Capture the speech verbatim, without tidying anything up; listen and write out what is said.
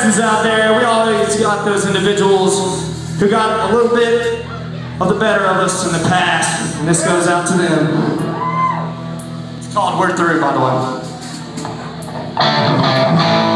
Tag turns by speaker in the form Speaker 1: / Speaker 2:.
Speaker 1: badasses out there. We always got those individuals who got a little bit of the better of us in the past, and this goes out to them. It's called We're Through, by the way.